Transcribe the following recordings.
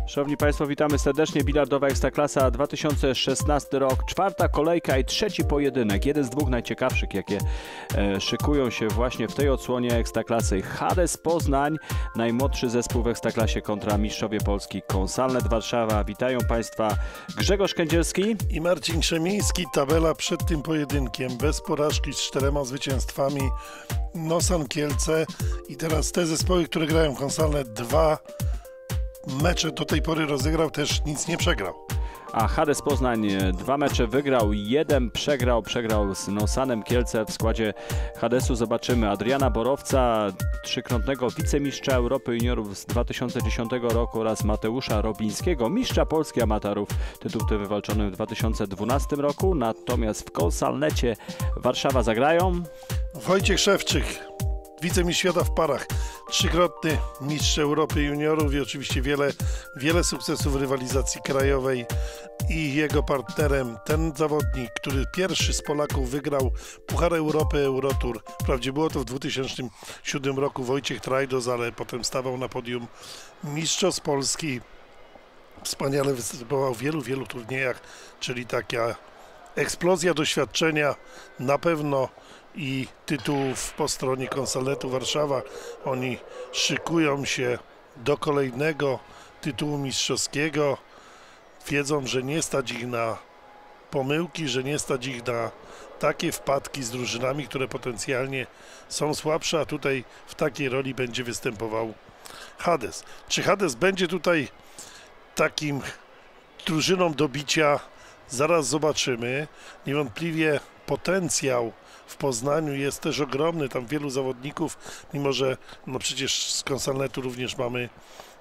Szanowni Państwo, witamy serdecznie. Bilardowa Ekstraklasa 2016 rok, czwarta kolejka i trzeci pojedynek. Jeden z dwóch najciekawszych, jakie szykują się właśnie w tej odsłonie Ekstraklasy. Hades Poznań, najmłodszy zespół w Ekstraklasie kontra mistrzowie Polski Konsalnet Warszawa. Witają Państwa Grzegorz Kędzierski i Marcin Krzemiński. Tabela przed tym pojedynkiem bez porażki z 4 zwycięstwami. Nosan Kielce i teraz te zespoły, które grają Konsalnet, 2 mecze do tej pory rozegrał, też nic nie przegrał. A Hades Poznań 2 mecze wygrał, 1 przegrał z Nosanem Kielce. W składzie Hadesu zobaczymy Adriana Borowca, trzykrotnego wicemistrza Europy juniorów z 2010 roku oraz Mateusza Robińskiego, mistrza Polski amatorów, tytuł ten wywalczony w 2012 roku. Natomiast w Konsalnecie Warszawa zagrają Wojciech Szewczyk, wicemistrz świata w parach, trzykrotny mistrz Europy juniorów i oczywiście wiele sukcesów w rywalizacji krajowej, i jego partnerem ten zawodnik, który pierwszy z Polaków wygrał Puchar Europy Eurotour. Wprawdzie było to w 2007 roku, Wojciech Trajdos, ale potem stawał na podium mistrzostw Polski. Wspaniale występował w wielu turniejach, czyli taka eksplozja doświadczenia na pewno i tytułów po stronie Konsalnetu Warszawa. Oni szykują się do kolejnego tytułu mistrzowskiego. Wiedzą, że nie stać ich na pomyłki, że nie stać ich na takie wpadki z drużynami, które potencjalnie są słabsze, a tutaj w takiej roli będzie występował Hades. Czy Hades będzie tutaj takim drużyną do bicia? Zaraz zobaczymy. Niewątpliwie potencjał w Poznaniu jest też ogromny, tam wielu zawodników, mimo że no przecież z Konsalnetu również mamy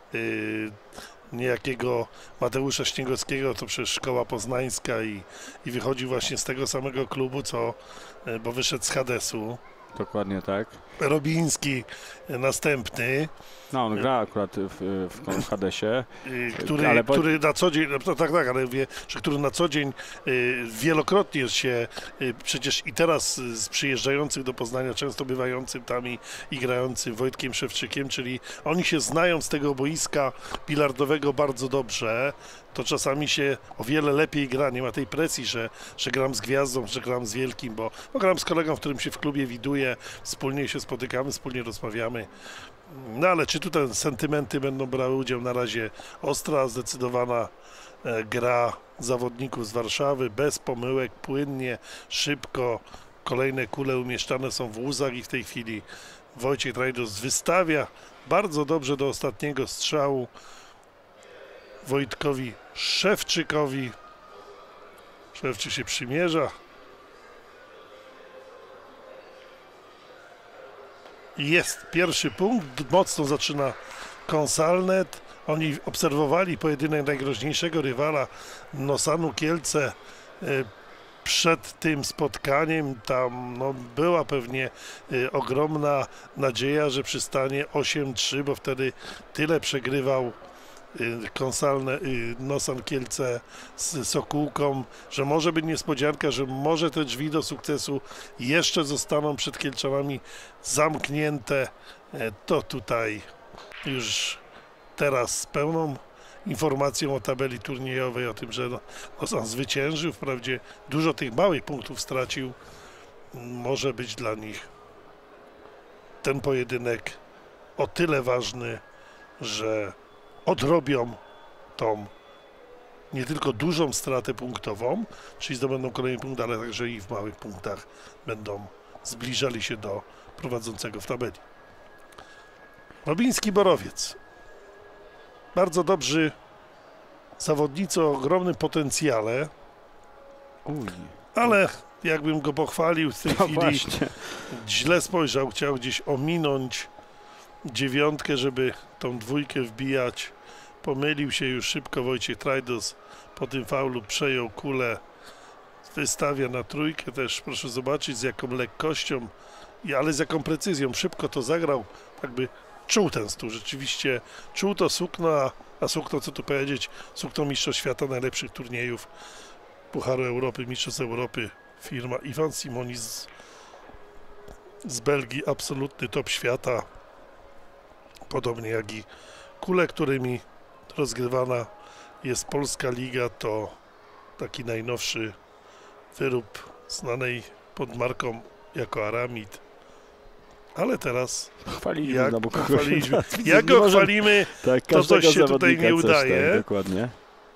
niejakiego Mateusza Śniegowskiego, to przecież szkoła poznańska i wychodzi właśnie z tego samego klubu, bo wyszedł z Hadesu. Dokładnie tak. Robiński następny. No, on gra akurat w Hadesie. Który na co dzień, ale wie, że który na co dzień wielokrotnie się przecież i teraz z przyjeżdżających do Poznania, często bywającym tam i grającym Wojtkiem Szewczykiem, czyli oni się znają z tego boiska bilardowego bardzo dobrze. To czasami się o wiele lepiej gra, nie ma tej presji, że gram z gwiazdą, że gram z wielkim, bo gram z kolegą, w którym się w klubie widuję, wspólnie się spotykamy, wspólnie rozmawiamy. No ale czy tutaj sentymenty będą brały udział? Na razie ostra, zdecydowana gra zawodników z Warszawy, bez pomyłek, płynnie, szybko. Kolejne kule umieszczane są w łuzach i w tej chwili Wojciech Trajdos wystawia bardzo dobrze do ostatniego strzału Wojtkowi Szewczykowi. Szewczyk się przymierza. Jest pierwszy punkt, mocno zaczyna Konsalnet. Oni obserwowali pojedynek najgroźniejszego rywala Nosanu Kielce przed tym spotkaniem. Tam była pewnie ogromna nadzieja, że przystanie 8-3, bo wtedy tyle przegrywał Nosan Kielce z Sokółką, że może być niespodzianka, że może te drzwi do sukcesu jeszcze zostaną przed Kielczanami zamknięte. To tutaj już teraz z pełną informacją o tabeli turniejowej, o tym, że Nosan zwyciężył, wprawdzie dużo tych małych punktów stracił. Może być dla nich ten pojedynek o tyle ważny, że odrobią tą nie tylko dużą stratę punktową, czyli zdobędą kolejny punkt, ale także i w małych punktach będą zbliżali się do prowadzącego w tabeli. Robiński, Borowiec. Bardzo dobrzy zawodnicy o ogromnym potencjale, ale jakbym go pochwalił w tej chwili, właśnie źle spojrzał, chciał gdzieś ominąć dziewiątkę, żeby tą dwójkę wbijać. Pomylił się już szybko Wojciech Trajdos, po tym faulu przejął kulę, wystawia na trójkę też, proszę zobaczyć z jaką lekkością, ale z jaką precyzją, szybko to zagrał, jakby czuł ten stół, rzeczywiście czuł to sukno, a sukno, co tu powiedzieć, sukno mistrzostw świata, najlepszych turniejów Pucharu Europy, mistrzostw Europy, firma Ivan Simoni z Belgii, absolutny top świata, podobnie jak i kule, którymi rozgrywana jest Polska Liga, to taki najnowszy wyrób znanej pod marką jako Aramid. Ale teraz Chwaliliśmy jak znowu kogoś. chwaliliśmy, Nie jak go możemy- chwalimy, Tak, to coś każdego się tutaj zawodnika nie coś, udaje. Tak, dokładnie.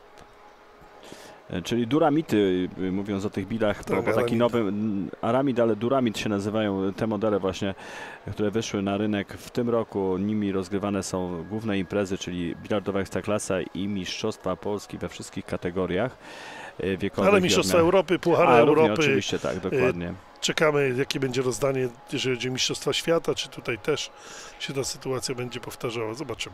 Czyli duramity, mówiąc o tych bilach, Tak, bo taki aramid. nowy aramid, ale duramid się nazywają te modele właśnie, które wyszły na rynek w tym roku. Nimi rozgrywane są główne imprezy, czyli bilardowa Ekstraklasa i Mistrzostwa Polski we wszystkich kategoriach wiekowych. Ale Mistrzostwa Europy, Puchary Równie, Europy. oczywiście, tak, dokładnie. Czekamy, jakie będzie rozdanie, jeżeli chodzi o Mistrzostwa Świata, czy tutaj też się ta sytuacja będzie powtarzała. Zobaczymy.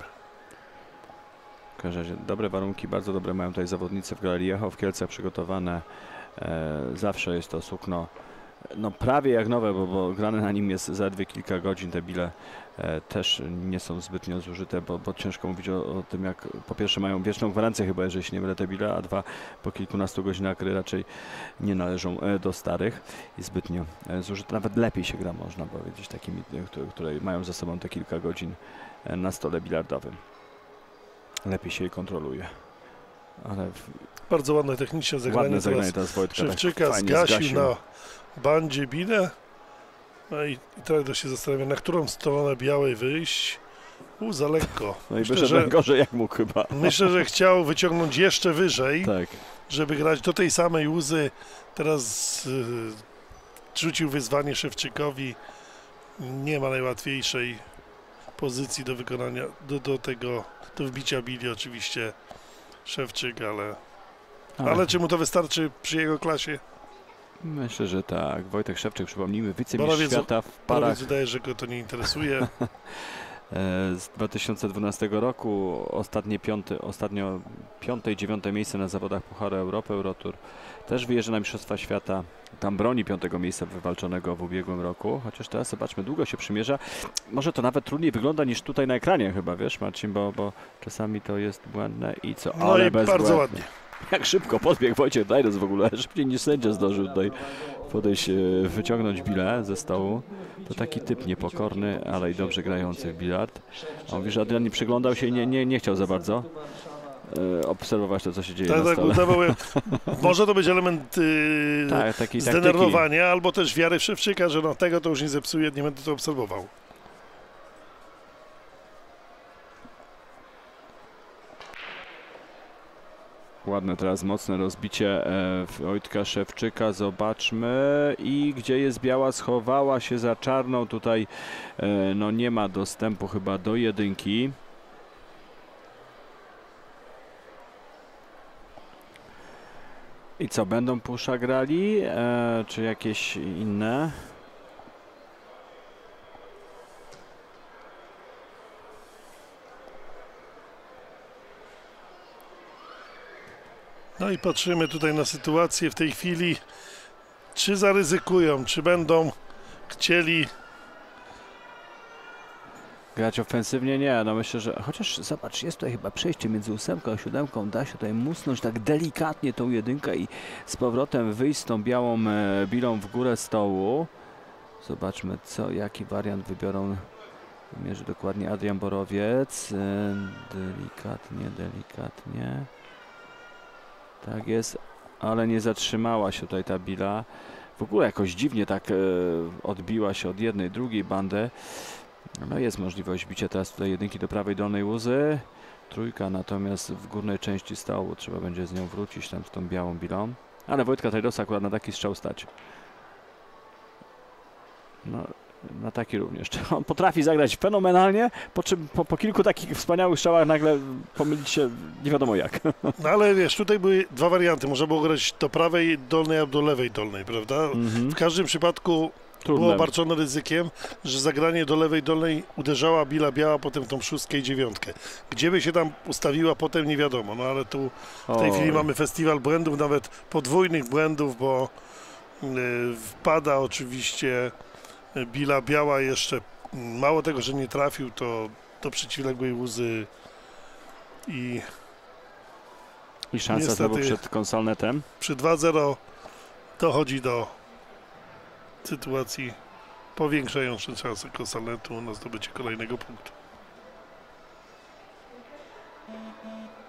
W każdym razie dobre warunki, bardzo dobre mają tutaj zawodnicy w Galerii Echo w Kielcach przygotowane. Zawsze jest to sukno no prawie jak nowe, bo grane na nim jest zaledwie kilka godzin. Te bile też nie są zbytnio zużyte, bo ciężko mówić o tym, jak po pierwsze mają wieczną gwarancję chyba, jeżeli się nie mylę te bile, a dwa po kilkunastu godzinach gry raczej nie należą do starych i zbytnio zużyte. Nawet lepiej się gra, można powiedzieć, takimi, które mają za sobą te kilka godzin na stole bilardowym. Lepiej się je kontroluje. Ale Bardzo ładne techniczne zagranie. ładne zagranie Teraz teraz Wojtka. Szewczyka fajnie zgasił na bandzie bile. No i teraz się zastanawia, na którą stronę białej wyjść. Za lekko. No i wyszedł najgorzej jak mógł chyba. Myślę, że chciał wyciągnąć jeszcze wyżej, Tak. żeby grać do tej samej łzy. Teraz rzucił wyzwanie Szewczykowi. Nie ma najłatwiejszej pozycji do wykonania, do wbicia bili oczywiście Szewczyk, ale czy mu to wystarczy przy jego klasie? Myślę, że tak. Wojtek Szewczyk, przypomnijmy, wicemistrz Borowiec- świata w Paradoks parach wydaje, że go to nie interesuje. z 2012 roku. Ostatnio piąte i dziewiąte miejsce na zawodach Pucharu Europy, Eurotour. Też wyjeżdża na Mistrzostwa Świata. Tam broni piątego miejsca wywalczonego w ubiegłym roku. Chociaż teraz zobaczmy, długo się przymierza. Może to nawet trudniej wygląda niż tutaj na ekranie chyba, wiesz Marcin, bo czasami to jest błędne i co? No Ale i bezbłędnie. bardzo ładnie. Jak szybko podbiegł Wojciech Dajdos w ogóle, szybciej niż sędzia zdążył tutaj podejść, wyciągnąć bilę ze stołu. To taki typ niepokorny, ale i dobrze grający w bilard. A on mówi, że Adrian nie przyglądał się i nie chciał za bardzo obserwować to, co się dzieje na stole. Może to być element Tak, takiej zdenerwowania, albo też wiary w Szewczyka, że no tego to już nie zepsuje, nie będę to obserwował. Ładne teraz mocne rozbicie Wojtka Szewczyka, zobaczmy. I gdzie jest biała, schowała się za czarną, tutaj no nie ma dostępu chyba do jedynki. I co, będą pusza grali, czy jakieś inne? No i patrzymy tutaj na sytuację w tej chwili, czy zaryzykują, czy będą chcieli. Grać ofensywnie nie, no myślę, że chociaż zobacz, jest tutaj chyba przejście między 8 a 7, da się tutaj musnąć tak delikatnie tą jedynkę i z powrotem wyjść z tą białą bilą w górę stołu. Zobaczmy, jaki wariant wybiorą. Mierzy dokładnie Adrian Borowiec. Delikatnie. Tak jest, ale nie zatrzymała się tutaj ta bila. W ogóle jakoś dziwnie tak odbiła się od jednej, drugiej bandy. No jest możliwość bicia teraz tutaj jedynki do prawej dolnej łuzy. Trójka natomiast w górnej części stołu. Trzeba będzie z nią wrócić tam z tą białą bilą. Ale Wojtka Dajdosa akurat na taki strzał stać. No, na taki również. On potrafi zagrać fenomenalnie, po czym po kilku takich wspaniałych strzałach nagle pomylić się nie wiadomo jak. No ale wiesz, tutaj były dwa warianty. Można było grać do prawej dolnej albo do lewej dolnej, prawda? W każdym przypadku było obarczone ryzykiem, że zagranie do lewej dolnej uderzała bila biała, potem w tą szóstkę i dziewiątkę. Gdzie by się tam ustawiła, potem nie wiadomo. No ale tu w tej chwili mamy festiwal błędów, nawet podwójnych błędów, bo wpada oczywiście bila biała jeszcze. Mało tego, że nie trafił, to do przeciwległej łuzy i szansa znowu przed konsolnetem. Przy 2-0 dochodzi do sytuacji powiększającej szansę konsolnetu na zdobycie kolejnego punktu.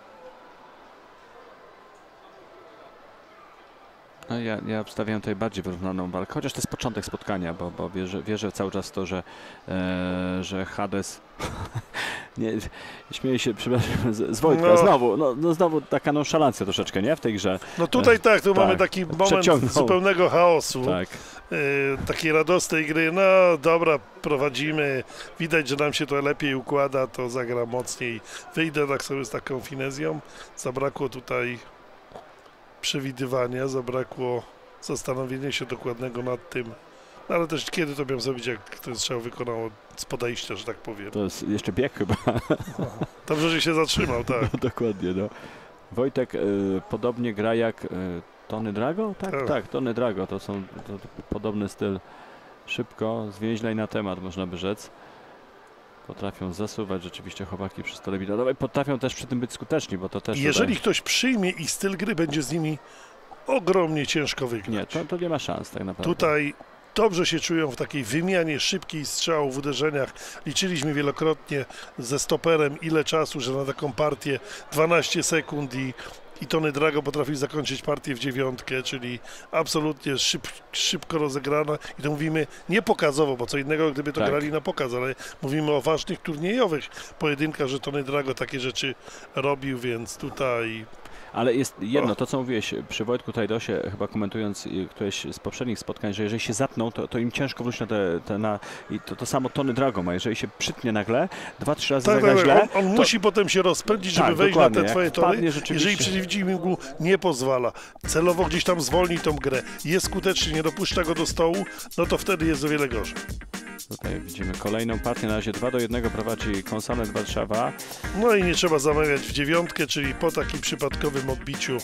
No ja obstawiam tutaj bardziej wyrównaną walkę, chociaż to jest początek spotkania, bo wierzę cały czas w to, że Hades... nie, śmieję się, przepraszam, z Wojtka, znowu taka nonszalancja troszeczkę, nie? W tej grze. No tutaj tu mamy taki moment zupełnego chaosu, takiej radosnej gry, no dobra, prowadzimy, widać, że nam się to lepiej układa, to zagra mocniej, wyjdę tak sobie z taką finezją, zabrakło tutaj przewidywania, zabrakło zastanowienia się dokładnego nad tym, no ale też kiedy to miał zrobić, jak ten strzał wykonał z podejścia, że tak powiem. To jest jeszcze bieg chyba. Dobrze, że się zatrzymał, tak. No, dokładnie, no. Wojtek podobnie gra jak Tony Drago? Tak, Tony Drago, to podobny styl. Szybko, zwięźlej na temat, można by rzec. Potrafią zasuwać rzeczywiście chłopaki przy stole bilardowej. Potrafią też przy tym być skuteczni, bo to też... Jeżeli ktoś przyjmie ich styl gry, będzie z nimi ogromnie ciężko wygrać. Nie, to nie ma szans tak naprawdę. Tutaj dobrze się czują w takiej wymianie szybkiej strzałów w uderzeniach. Liczyliśmy wielokrotnie ze stoperem ile czasu, że na taką partię 12 sekund i Tony Drago potrafił zakończyć partię w 9, czyli absolutnie szybko rozegrana. I to mówimy nie pokazowo, bo co innego, gdyby to grali na pokaz, ale mówimy o ważnych turniejowych pojedynkach, że Tony Drago takie rzeczy robił, więc tutaj... Ale jest jedno, to co mówiłeś przy Wojtku Tajdosie, chyba komentując któreś z poprzednich spotkań, że jeżeli się zatną, to im ciężko wrócić i to samo Tony Drago ma. Jeżeli się przytnie nagle, 2-3 razy zagra źle... On musi potem się rozpędzić, żeby wejść na te twoje tory, jeżeli przeciwnik mu nie pozwala. Celowo gdzieś tam zwolni tą grę, jest skuteczny, nie dopuszcza go do stołu, no to wtedy jest o wiele gorzej. Tutaj widzimy kolejną partię, na razie 2-1 prowadzi Konsalet Warszawa. No i nie trzeba zamawiać w 9, czyli po takim przypadkowym odbiciu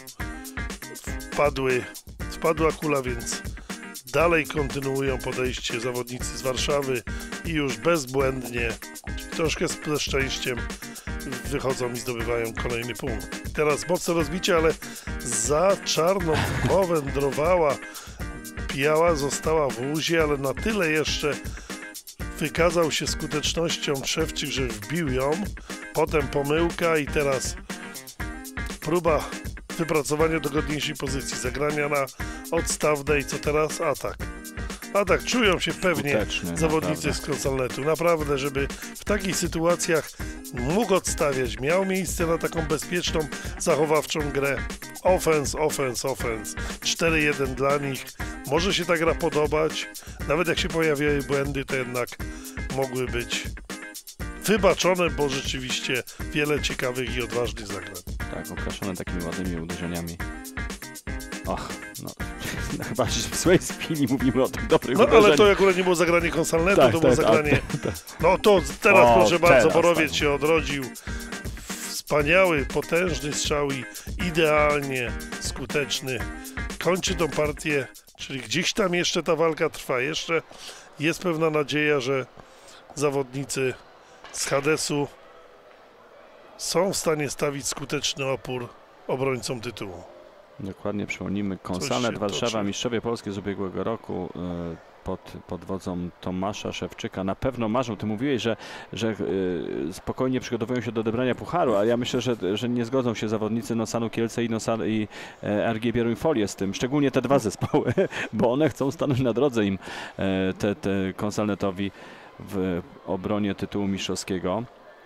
wpadła kula, więc dalej kontynuują podejście zawodnicy z Warszawy i już bezbłędnie, troszkę ze szczęściem wychodzą i zdobywają kolejny punkt. Teraz mocne rozbicie, ale za czarną powędrowała Biała, została w łuzie, ale na tyle jeszcze wykazał się skutecznością Szewczyk, że wbił ją, potem pomyłka i teraz próba wypracowania dogodniejszej pozycji, zagrania na odstawnej, co teraz? Atak, czują się pewnie skuteczny, zawodnicy z Konsalnetu, naprawdę, żeby w takich sytuacjach mógł odstawiać, miał miejsce na taką bezpieczną, zachowawczą grę. Offense. 4-1 dla nich. Może się ta gra podobać, nawet jak się pojawiają błędy, to jednak mogły być wybaczone, bo rzeczywiście wiele ciekawych i odważnych zagrań. Tak, okraszone takimi ładnymi uderzeniami. Chyba w swojej chwili mówimy o tym dobrym uderzeniu. Ale to akurat nie było zagranie Konsalnetu, to było zagranie... No to teraz, proszę bardzo, Borowiec się odrodził. Wspaniały, potężny strzał i idealnie skuteczny. Kończy tą partię, czyli gdzieś tam jeszcze ta walka trwa. Jeszcze jest pewna nadzieja, że zawodnicy z Hadesu są w stanie stawić skuteczny opór obrońcom tytułu. Dokładnie, przypomnijmy, Konsalet Warszawa, mistrzowie Polski z ubiegłego roku pod wodzą Tomasza Szewczyka. Na pewno marzą, ty mówiłeś, że spokojnie przygotowują się do odebrania pucharu, a ja myślę, że nie zgodzą się zawodnicy Nosanu Kielce i RG Bieruń Folię z tym, szczególnie te dwa zespoły, bo one chcą stanąć na drodze im Konsalnetowi w obronie tytułu mistrzowskiego.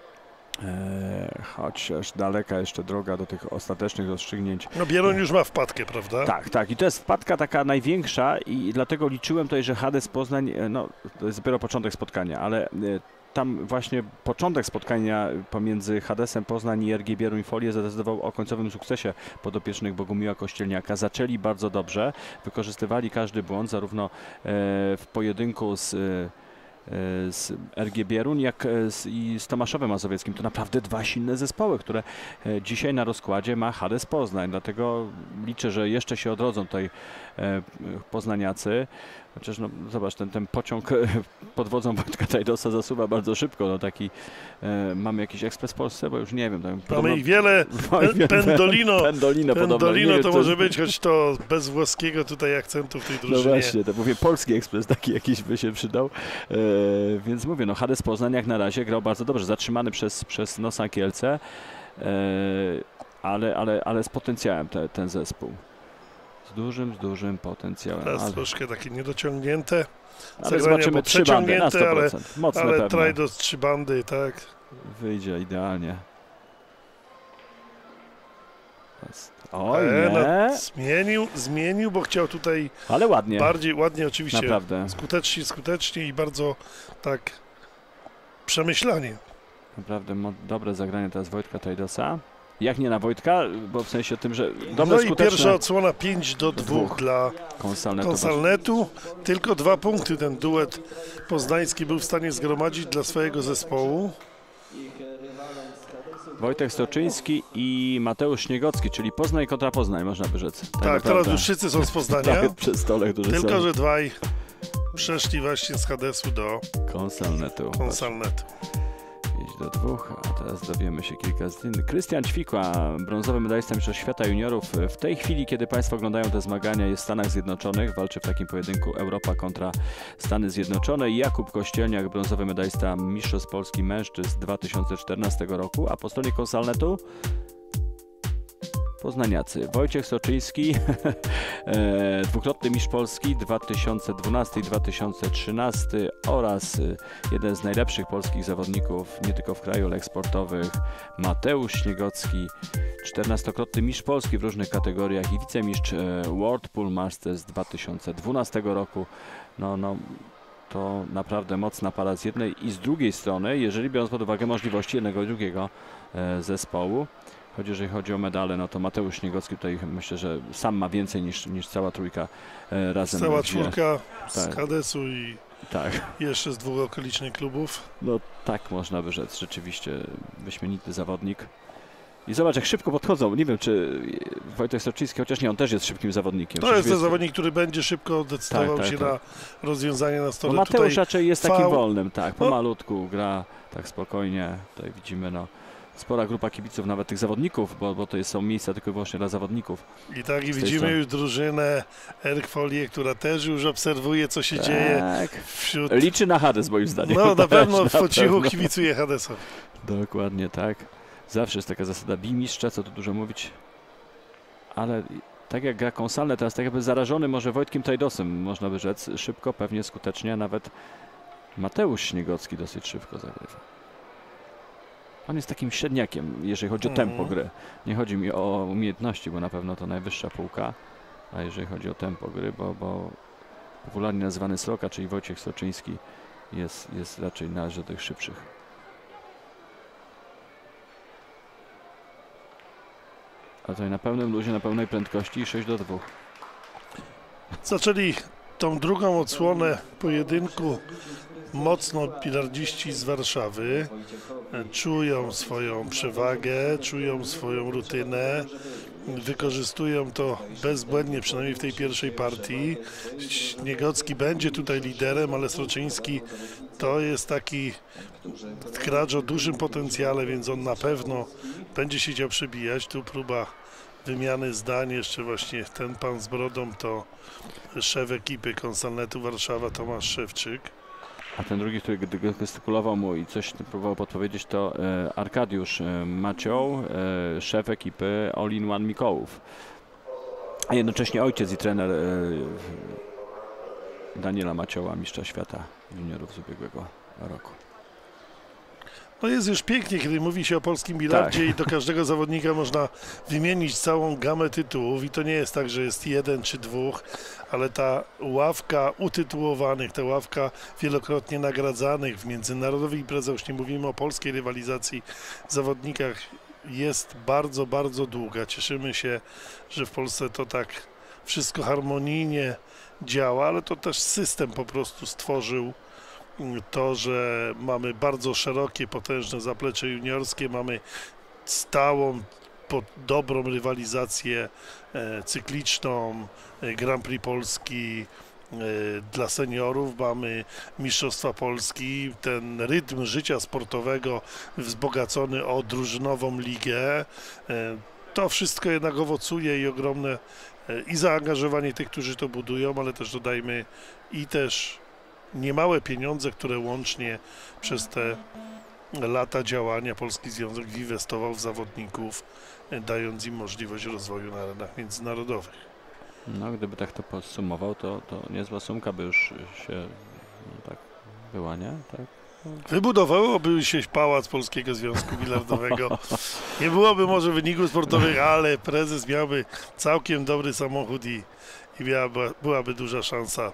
Chociaż daleka jeszcze droga do tych ostatecznych rozstrzygnięć. No Bieruń już ma wpadkę, prawda? Tak. I to jest wpadka taka największa i dlatego liczyłem tutaj, że Hades Poznań, to jest dopiero początek spotkania, ale tam właśnie początek spotkania pomiędzy Hadesem Poznań i RG Bieruń Folię zadecydował o końcowym sukcesie podopiecznych Bogumiła Kościelniaka. Zaczęli bardzo dobrze, wykorzystywali każdy błąd, zarówno w pojedynku z RG Bieruń, jak i z Tomaszowem Mazowieckim. To naprawdę dwa silne zespoły, które dzisiaj na rozkładzie ma Hades Poznań. Dlatego liczę, że jeszcze się odrodzą tutaj poznaniacy. Chociaż no, zobacz, ten pociąg pod wodzą Wojtka Tajdosa zasuwa bardzo szybko. No, taki, mamy jakiś ekspres w Polsce, bo już nie wiem. Mamy ich wiele. Pendolino to może być, choć to bez włoskiego tutaj akcentu w tej drużynie. No właśnie, to mówię, polski ekspres taki jakiś by się przydał. Więc mówię, no Hades Poznań jak na razie grał bardzo dobrze, zatrzymany przez Nosa Kielce, ale z potencjałem ten zespół. z dużym potencjałem. Teraz troszkę takie niedociągnięte. Ale zobaczymy 3 bandy na 100%. Mocne ale pewne. Trajdos 3 bandy, tak. Wyjdzie idealnie. Oj, Zmienił, bo chciał tutaj ale ładnie. Bardziej ładnie oczywiście. Naprawdę. Skutecznie i bardzo tak przemyślanie. Naprawdę dobre zagranie teraz Wojtka Trajdosa. Jak nie na Wojtka, bo w sensie tym, że dobre, no i skuteczne. Pierwsza odsłona 5-2 dla Consalnetu. Tylko 2 punkty ten duet poznański był w stanie zgromadzić dla swojego zespołu. Wojtek Stoczyński i Mateusz Śniegocki, czyli Poznań kontra Poznań, można by rzec. Tak, teraz już wszyscy są z Poznania. Tak, przy stole, tylko, że dwaj przeszli właśnie z Hadesu do Consalnetu. 5-2, a teraz dowiemy się kilka zdjęć. Krystian Ćwikła, brązowy medalista Mistrzostw Świata Juniorów. W tej chwili, kiedy Państwo oglądają te zmagania, jest w Stanach Zjednoczonych. Walczy w takim pojedynku Europa kontra Stany Zjednoczone. Jakub Kościelniak, brązowy medalista Mistrzostw Polski mężczyzn z 2014 roku. A po stronie Consalnetu poznaniacy. Wojciech Soczyński, dwukrotny mistrz Polski 2012 i 2013 oraz jeden z najlepszych polskich zawodników, nie tylko w kraju, ale eksportowych, Mateusz Śniegocki, 14-krotny mistrz Polski w różnych kategoriach i wicemistrz World Pool Masters 2012 roku. To naprawdę mocna para z jednej i z drugiej strony, jeżeli biorąc pod uwagę możliwości jednego i drugiego zespołu. Jeżeli chodzi o medale, no to Mateusz Śniegocki tutaj myślę, że sam ma więcej niż cała trójka razem. Cała czwórka tak. Z Hadesu i tak. jeszcze z 2 okolicznych klubów. No tak można by rzec, rzeczywiście wyśmienity zawodnik. I zobacz, jak szybko podchodzą. Nie wiem, czy Wojtek Stoczyński, chociaż nie, on też jest szybkim zawodnikiem. To jest ten zawodnik, który będzie szybko decydował się na rozwiązanie na stole. No Mateusz tutaj raczej jest takim wolnym, tak, pomalutku gra, tak spokojnie. Tutaj widzimy, spora grupa kibiców, nawet tych zawodników, bo to są miejsca tylko i wyłącznie dla zawodników. I widzimy już drużynę Erkfolię, która też już obserwuje, co się dzieje wśród... Liczy na Hades, moim zdaniem. No na pewno po cichu kibicuje Hadesowi. Dokładnie tak. Zawsze jest taka zasada bimistrza, co tu dużo mówić. Ale tak jak gra Consalnet, teraz tak jakby zarażony może Wojtkiem Trajdosem, można by rzec, szybko, pewnie skutecznie, nawet Mateusz Śniegocki dosyć szybko zagrywa. On jest takim średniakiem, jeżeli chodzi o tempo gry. Nie chodzi mi o umiejętności, bo na pewno to najwyższa półka, a jeżeli chodzi o tempo gry, bo popularnie nazywany Sroka, czyli Wojciech Stoczyński, jest raczej należy do tych szybszych. A tutaj na pełnym luzie, na pełnej prędkości 6-2. Zaczęli tą drugą odsłonę pojedynku mocno bilardziści z Warszawy. Czują swoją przewagę, czują swoją rutynę, wykorzystują to bezbłędnie, przynajmniej w tej pierwszej partii. Śniegocki będzie tutaj liderem, ale Sroczyński to jest taki gracz o dużym potencjale, więc on na pewno będzie się chciał przebijać. Tu próba wymiany zdań, jeszcze właśnie ten pan z brodą to szef ekipy Consalnetu Warszawa, Tomasz Szewczyk. A ten drugi, który gestykulował mu i coś próbował podpowiedzieć, to Arkadiusz Macioł, szef ekipy All in One Mikołów. A jednocześnie ojciec i trener Daniela Macioła, mistrza świata juniorów z ubiegłego roku. No jest już pięknie, kiedy mówi się o polskim bilardzie i do każdego zawodnika można wymienić całą gamę tytułów i to nie jest tak, że jest 1 czy 2, ale ta ławka utytułowanych, ta ławka wielokrotnie nagradzanych w międzynarodowych imprezach, już nie mówimy o polskiej rywalizacji, zawodnikach jest bardzo, bardzo długa. Cieszymy się, że w Polsce to tak wszystko harmonijnie działa, ale to też system po prostu stworzył to, że mamy bardzo szerokie, potężne zaplecze juniorskie, mamy stałą, dobrą rywalizację cykliczną, Grand Prix Polski dla seniorów, mamy Mistrzostwa Polski, ten rytm życia sportowego wzbogacony o drużynową ligę. To wszystko jednak owocuje i ogromne i zaangażowanie tych, którzy to budują, ale też dodajmy i też niemałe pieniądze, które łącznie przez te lata działania Polski Związek inwestował w zawodników, dając im możliwość rozwoju na arenach międzynarodowych. No, gdyby tak to podsumował, to niezła sumka by już się tak była, nie? Tak. Wybudowałoby się pałac Polskiego Związku Bilardowego. Nie byłoby może wyników sportowych, ale prezes miałby całkiem dobry samochód i byłaby duża szansa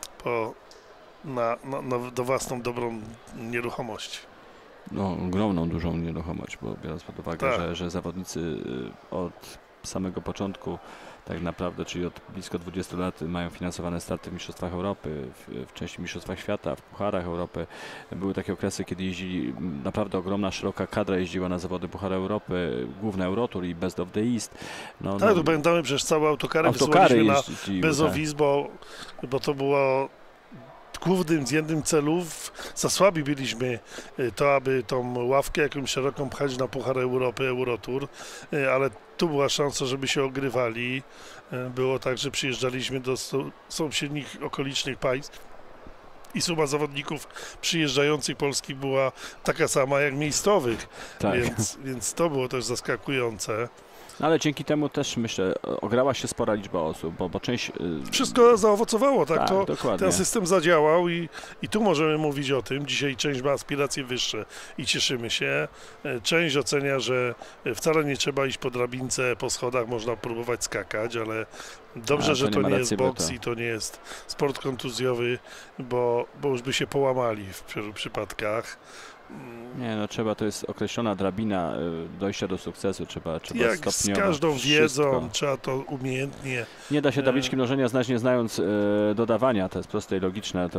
do własną dobrą nieruchomość. No, ogromną, dużą nieruchomość, bo biorąc pod uwagę, Tak. że zawodnicy od samego początku tak naprawdę, czyli od blisko 20 lat mają finansowane starty w Mistrzostwach Europy, w części Mistrzostwach Świata, w Pucharach Europy. Były takie okresy, kiedy jeździli, naprawdę ogromna, szeroka kadra jeździła na zawody Puchara Europy, główny Eurotour i Best of the East. No, Tak, to pamiętamy, przecież całe autokary jeździły, Best of tak. East, bo to było głównym z jednym celów. Za słabi byliśmy to, aby tą ławkę jakąś szeroką pchać na Puchar Europy, Eurotour, ale tu była szansa, żeby się ogrywali. Było tak, że przyjeżdżaliśmy do sąsiednich okolicznych państw i suma zawodników przyjeżdżających Polski była taka sama jak miejscowych, Tak. więc to było też zaskakujące. Ale dzięki temu też, myślę, ograła się spora liczba osób, bo część... Wszystko zaowocowało, tak? To dokładnie. ten system zadziałał i tu możemy mówić o tym. Dzisiaj część ma aspiracje wyższe i cieszymy się. Część ocenia, że wcale nie trzeba iść po drabince, po schodach, można próbować skakać, ale dobrze, że to nie jest boks i to nie jest sport kontuzjowy, bo już by się połamali w wielu przypadkach. Nie, no trzeba, to jest określona drabina dojścia do sukcesu, trzeba jak stopniowo z każdą wszystko. wiedzą, trzeba to umiejętnie. Nie da się tabliczki mnożenia znać, nie znając dodawania, to jest proste i logiczne,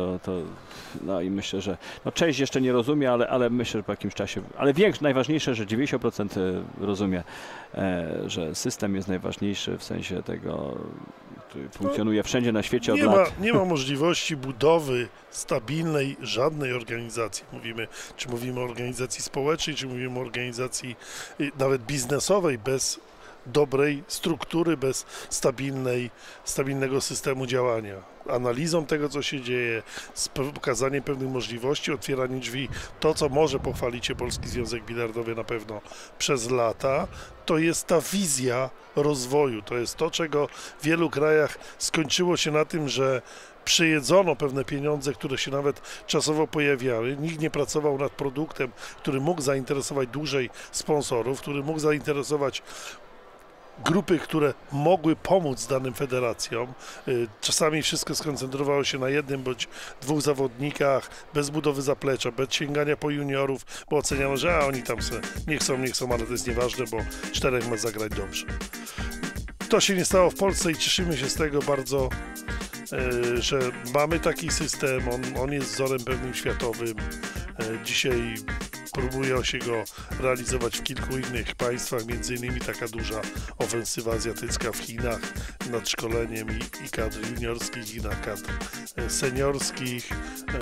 no i myślę, że no część jeszcze nie rozumie, ale myślę, że po jakimś czasie, ale najważniejsze, że 90% rozumie, że system jest najważniejszy w sensie tego, który funkcjonuje wszędzie na świecie od lat. Nie ma możliwości budowy stabilnej żadnej organizacji. Mówimy o organizacji społecznej, czy mówimy o organizacji nawet biznesowej bez dobrej struktury, bez stabilnego systemu działania. Analizą tego, co się dzieje, z pokazaniem pewnych możliwości, otwieraniem drzwi, to, co może pochwalić się Polski Związek Bilardowy na pewno przez lata, to jest ta wizja rozwoju. To jest to, czego w wielu krajach skończyło się na tym, że przejedzono pewne pieniądze, które się nawet czasowo pojawiały. Nikt nie pracował nad produktem, który mógł zainteresować dłużej sponsorów, który mógł zainteresować grupy, które mogły pomóc danym federacjom. Czasami wszystko skoncentrowało się na jednym bądź dwóch zawodnikach, bez budowy zaplecza, bez sięgania po juniorów, bo oceniano, że oni tam nie chcą, ale to jest nieważne, bo 4 ma zagrać dobrze. To się nie stało w Polsce i cieszymy się z tego bardzo, że mamy taki system, on jest wzorem pewnym światowym. Dzisiaj próbuje się go realizować w kilku innych państwach, między innymi taka duża ofensywa azjatycka w Chinach nad szkoleniem i kadr juniorskich, i nad kadr seniorskich.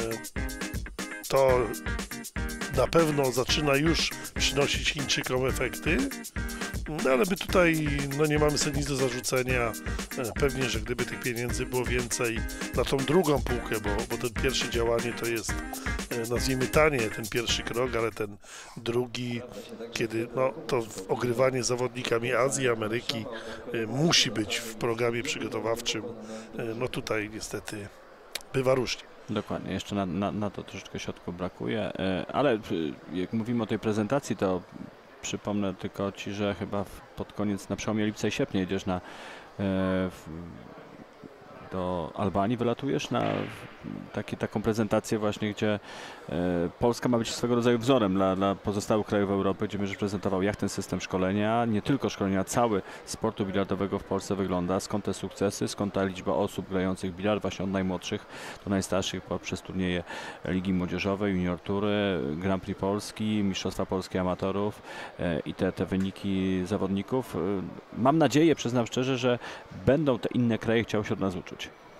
To na pewno zaczyna już przynosić Chińczykom efekty, no ale my tutaj nie mamy sobie nic do zarzucenia. Pewnie, że gdyby tych pieniędzy było więcej na tą drugą półkę, bo ten pierwsze działanie to jest, nazwijmy tanie, ten pierwszy krok, ale ten drugi, kiedy to ogrywanie zawodnikami Azji, Ameryki musi być w programie przygotowawczym, tutaj niestety bywa różnie. Dokładnie, jeszcze na to troszeczkę środków brakuje, ale jak mówimy o tej prezentacji, to przypomnę tylko Ci, że chyba pod koniec, na przełomie lipca i sierpnia jedziesz do Albanii, wylatujesz na taką prezentację właśnie, gdzie Polska ma być swego rodzaju wzorem dla pozostałych krajów Europy, gdzie będziesz prezentował, jak ten system szkolenia, nie tylko szkolenia, cały sportu bilardowego w Polsce wygląda, skąd te sukcesy, skąd ta liczba osób grających bilard, właśnie od najmłodszych do najstarszych poprzez turnieje Ligi Młodzieżowej, Junior Tury, Grand Prix Polski, Mistrzostwa Polskie Amatorów i te wyniki zawodników. Mam nadzieję, przyznam szczerze, że będą te inne kraje chciały się od nas uczyć.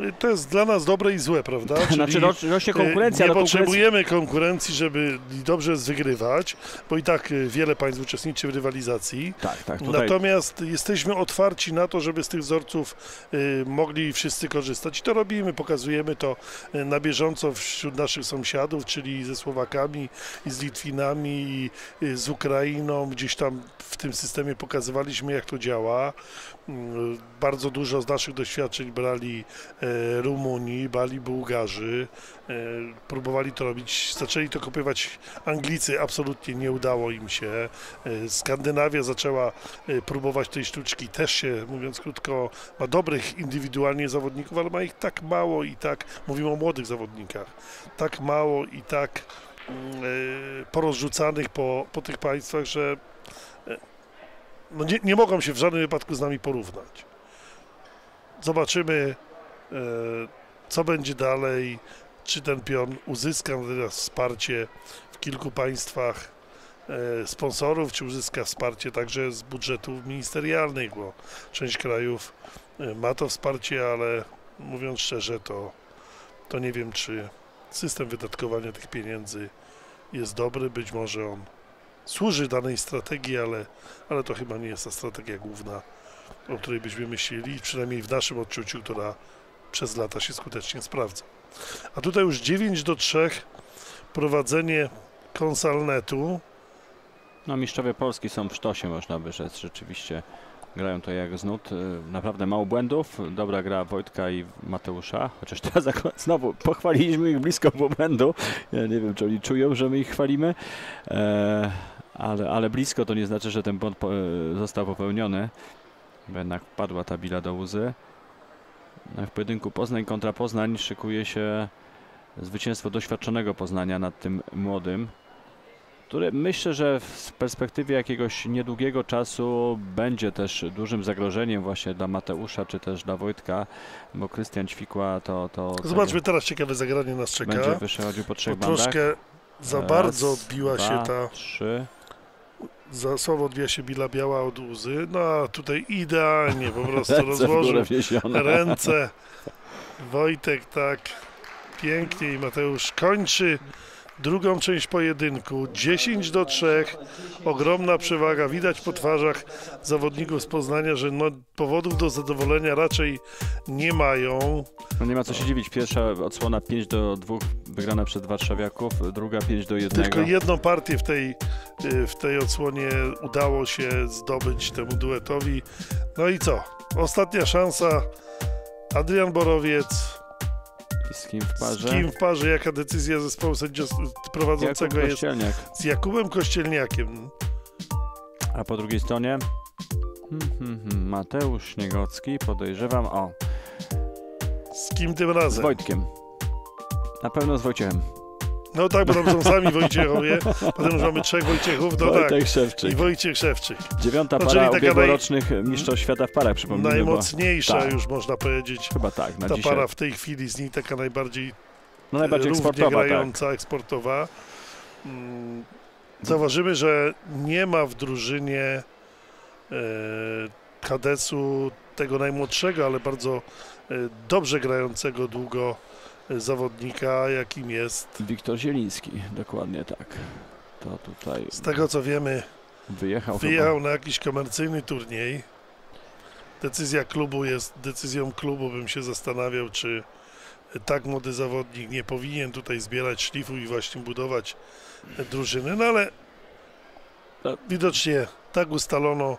To jest dla nas dobre i złe, prawda? Znaczy rośnie konkurencja. Nie potrzebujemy konkurencji, żeby dobrze wygrywać, bo i tak wiele państw uczestniczy w rywalizacji. Tak, tutaj... Natomiast jesteśmy otwarci na to, żeby z tych wzorców mogli wszyscy korzystać. I to robimy, pokazujemy to na bieżąco wśród naszych sąsiadów, czyli ze Słowakami, i z Litwinami, i z Ukrainą. Gdzieś tam w tym systemie pokazywaliśmy, jak to działa. Bardzo dużo z naszych doświadczeń brali Rumuni, brali Bułgarzy, próbowali to robić, zaczęli to kopiować Anglicy, absolutnie nie udało im się. Skandynawia zaczęła próbować tej sztuczki, też się, mówiąc krótko, ma dobrych indywidualnie zawodników, ale ma ich tak mało i tak, mówimy o młodych zawodnikach, tak mało i tak porozrzucanych po tych państwach, że no nie mogą się w żadnym wypadku z nami porównać. Zobaczymy, co będzie dalej, czy ten pion uzyska teraz wsparcie w kilku państwach sponsorów, czy uzyska wsparcie także z budżetów ministerialnych, bo część krajów ma to wsparcie, ale mówiąc szczerze, to nie wiem, czy system wydatkowania tych pieniędzy jest dobry. Być może on służy danej strategii, ale to chyba nie jest ta strategia główna, o której byśmy myśleli, przynajmniej w naszym odczuciu, która przez lata się skutecznie sprawdza. A tutaj już 9-3 prowadzenie Konsalnetu. No mistrzowie Polski są w sztosie, można by rzec, rzeczywiście grają to jak z nut, naprawdę mało błędów, dobra gra Wojtka i Mateusza, chociaż teraz znowu pochwaliliśmy ich blisko po błędu, ja nie wiem, czy oni czują, że my ich chwalimy, ale blisko to nie znaczy, że ten błąd został popełniony, bo jednak padła ta bila do łzy. W pojedynku Poznań kontra Poznań szykuje się zwycięstwo doświadczonego Poznania nad tym młodym, który myślę, że w perspektywie jakiegoś niedługiego czasu będzie też dużym zagrożeniem właśnie dla Mateusza, czy też dla Wojtka, bo Krystian Ćwikła to Zobaczmy teraz ciekawe zagranie nas czeka. Będzie wychodził po 3 bandach. Troszkę za bardzo odbiła się ta... 3. Za słabo odbija się bila biała od łzy. No a tutaj idealnie po prostu rozłożył ręce. Wojtek tak pięknie i Mateusz kończy drugą część pojedynku. 10-3. Ogromna przewaga. Widać po twarzach zawodników z Poznania, że no, powodów do zadowolenia raczej nie mają. No nie ma co się dziwić. Pierwsza odsłona 5-2 wygrana przez warszawiaków, druga 5-1. Tylko jedną partię w tej odsłonie udało się zdobyć temu duetowi. No i co? Ostatnia szansa. Adrian Borowiec. Z kim w parze? Z kim w parze? Jaka decyzja zespołu prowadzącego jest? Z Jakubem Kościelniakiem. A po drugiej stronie Mateusz Śniegocki, podejrzewam, z kim tym razem? Z Wojtkiem. Na pewno z Wojciechem. No tak, bo tam są sami Wojciechowie. Potem już mamy 3 Wojciechów. No Wojtek tak. Szewczyk. I Wojciech Szewczyk. 9. para ubiegłorocznych mistrzostw świata w parach, przypomnijmy. Najmocniejsza tak. Już można powiedzieć. Chyba tak. Na ta dzisiaj. para w tej chwili z niej taka najbardziej eksportowa, grająca, tak. eksportowa. Zauważymy, że nie ma w drużynie kadesu tego najmłodszego, ale bardzo dobrze grającego długo zawodnika, jakim jest Wiktor Zieliński, dokładnie tak. To tutaj z tego co wiemy wyjechał na jakiś komercyjny turniej. Decyzja klubu jest decyzją klubu, bym się zastanawiał, czy tak młody zawodnik nie powinien tutaj zbierać szlifu i właśnie budować drużyny, no ale widocznie tak ustalono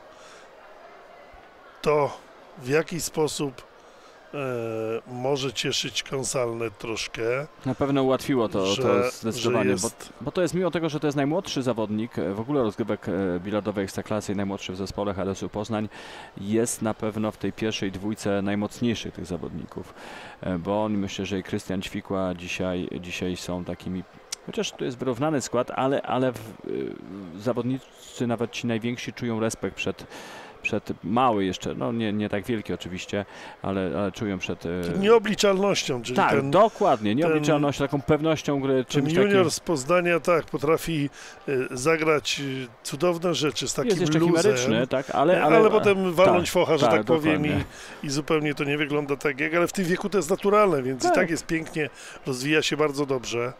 to, w jaki sposób może cieszyć Konsalnet troszkę. Na pewno ułatwiło to zdecydowanie, bo to jest mimo tego, że to jest najmłodszy zawodnik w ogóle rozgrywek bilardowej Ekstraklasy, najmłodszy w zespole HDS-u Poznań, jest na pewno w tej pierwszej dwójce najmocniejszych tych zawodników, bo on, myślę, że i Krystian Ćwikła dzisiaj są takimi, chociaż to jest wyrównany skład, ale zawodnicy nawet ci najwięksi czują respekt mały jeszcze, no nie tak wielki oczywiście, ale czują przed... Nieobliczalnością, czyli tak, dokładnie, nieobliczalnością, taką pewnością gry, czymś junior takim... z Poznania, tak, potrafi zagrać cudowne rzeczy z takim jest jeszcze luzem, chimeryczny, tak, ale potem walnąć tak, focha, że tak powiem, dokładnie. i zupełnie to nie wygląda tak jak, ale w tym wieku to jest naturalne, więc i tak jest pięknie, rozwija się bardzo dobrze.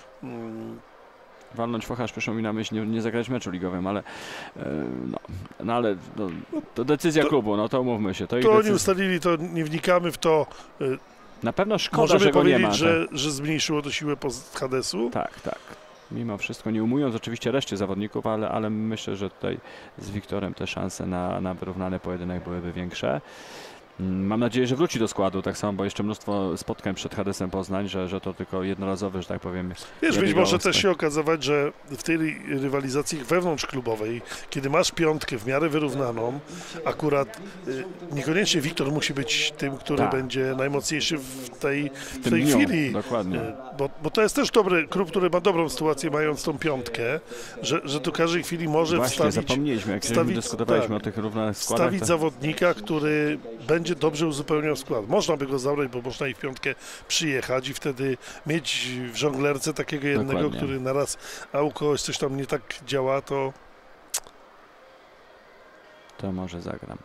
Walnąć focha, aż przyszło mi na myśl nie zagrać meczu ligowym, ale ale to decyzja klubu, no to umówmy się. To oni ustalili, to nie wnikamy w to. Na pewno szkoda, możemy że go nie powiedzieć, ma. że zmniejszyło to siłę Hadesu. Tak. Mimo wszystko, nie ujmując oczywiście reszcie zawodników, ale myślę, że tutaj z Wiktorem te szanse na wyrównany pojedynek byłyby większe. Mam nadzieję, że wróci do składu, tak samo, bo jeszcze mnóstwo spotkań przed Hadesem Poznań, że to tylko jednorazowy, że tak powiem. Wiesz, być może też się okazywać, że w tej rywalizacji wewnątrzklubowej, kiedy masz piątkę w miarę wyrównaną, akurat niekoniecznie Wiktor musi być tym, który będzie najmocniejszy w tej chwili. Dokładnie. Bo to jest też dobry klub, który ma dobrą sytuację, mając tą piątkę, że tu każdej chwili może Właśnie, zapomnieliśmy, jak dyskutowaliśmy o tych równanych składach. Wstawić zawodnika, który będzie dobrze uzupełniał skład. Można by go zabrać, bo można i w piątkę przyjechać i wtedy mieć w żonglerce takiego jednego, który naraz, a u kogoś coś tam nie tak działa, to może zagram.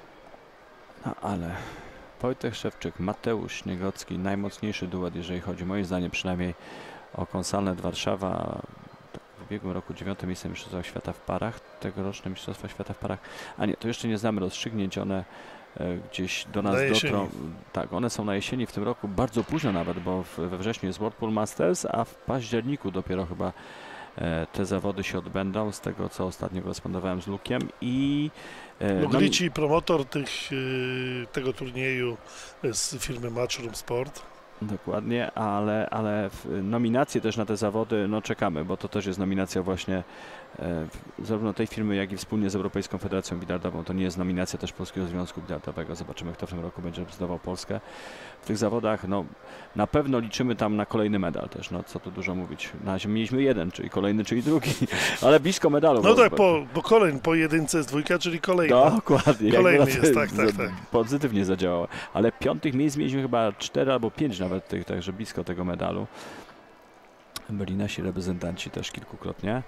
No ale Wojtek Szewczyk, Mateusz Śniegocki, najmocniejszy duet, jeżeli chodzi moim zdaniem przynajmniej o Konsalnet Warszawa. W ubiegłym roku 9. miejsce Mistrzostwa Świata w parach, tegoroczne Mistrzostwa Świata w parach. A nie, to jeszcze nie znamy rozstrzygnięć, one gdzieś do nas dotrą. Tak, one są na jesieni w tym roku, bardzo późno nawet, bo we wrześniu jest World Pool Masters, a w październiku dopiero chyba te zawody się odbędą, z tego co ostatnio korespondowałem z Lukiem. I Luglici, promotor tego turnieju z firmy Matchroom Sport. Dokładnie, ale nominacje też na te zawody czekamy, bo to też jest nominacja właśnie zarówno tej firmy, jak i wspólnie z Europejską Federacją Bilardową. To nie jest nominacja też Polskiego Związku Bilardowego. Zobaczymy, kto w tym roku będzie reprezentował Polskę w tych zawodach. Na pewno liczymy tam na kolejny medal też, co tu dużo mówić. Na razie mieliśmy jeden, czyli kolejny, czyli drugi, ale blisko medalu. Bo kolejny, po jedynce jest dwójka, czyli kolejny. Dokładnie. Kolejny jest, tak. Pozytywnie zadziałało. Ale piątych miejsc mieliśmy chyba 4 albo 5 nawet tych, także blisko tego medalu. Byli nasi reprezentanci też kilkukrotnie.